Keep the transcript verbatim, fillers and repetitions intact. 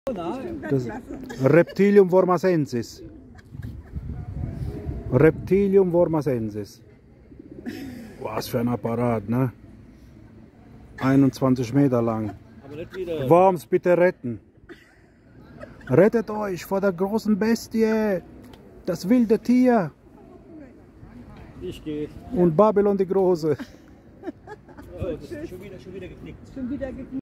Das Reptilium vormasensis. Reptilium vormasensis. Was für ein Apparat, ne? einundzwanzig Meter lang. Worms, bitte retten. Rettet euch vor der großen Bestie. Das wilde Tier. Ich gehe. Und Babylon die Große. Oh, das ist schon wieder, schon wieder geknickt. Schon wieder geknickt.